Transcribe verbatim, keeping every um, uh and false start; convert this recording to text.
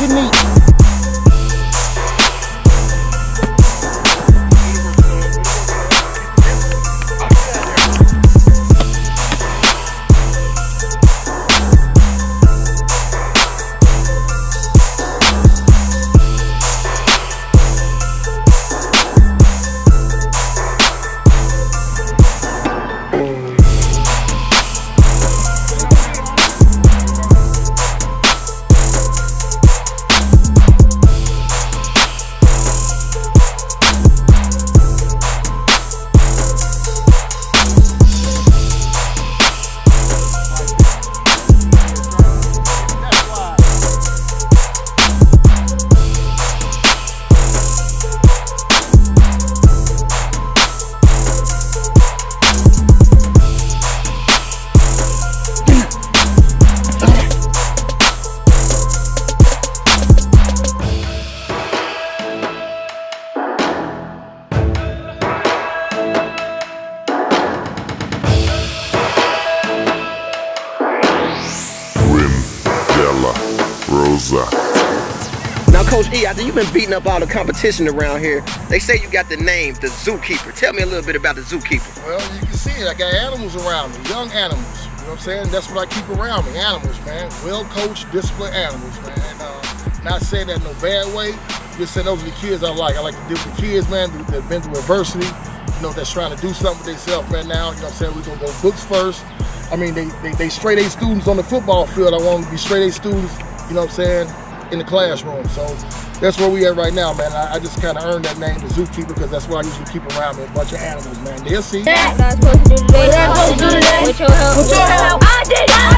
get neat. Rosa. Now, Coach E, after you've been beating up all the competition around here, they say you got the name, the Zookeeper. Tell me a little bit about the Zookeeper. Well, you can see it. I got animals around me, young animals. You know what I'm saying? That's what I keep around me, animals, man. Well-coached, disciplined animals, man. And, uh, not saying that in no bad way. Just saying those are the kids I like. I like to deal with the kids, man, that have been through adversity, you know, that's trying to do something with themselves right now. You know what I'm saying? We're going to go books first. I mean, they, they, they straight A students on the football field. I want them to be straight A students, you know what I'm saying, in the classroom. So that's where we at right now, man. I, I just kind of earned that name, the Zookeeper, because that's what I usually keep around me, a bunch of animals, man. They'll see. What I'm supposed to do today? What I'm supposed to do today? With your help. With your help. I did it.